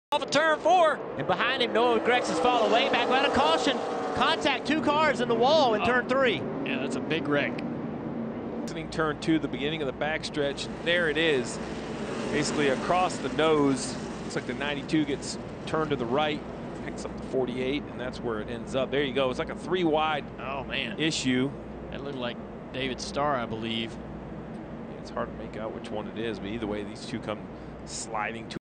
Off of turn 4, and behind him, Noah Grex's fall away back without a caution. Contact 2 cars in the wall in turn 3. Yeah, that's a big wreck. Turn 2, the beginning of the backstretch. There it is, basically across the nose. Looks like the 92 gets turned to the right, picks up the 48, and that's where it ends up. There you go. It's like a 3-wide issue. That looked like David Starr, I believe. It's hard to make out which one it is, but either way, these two come sliding to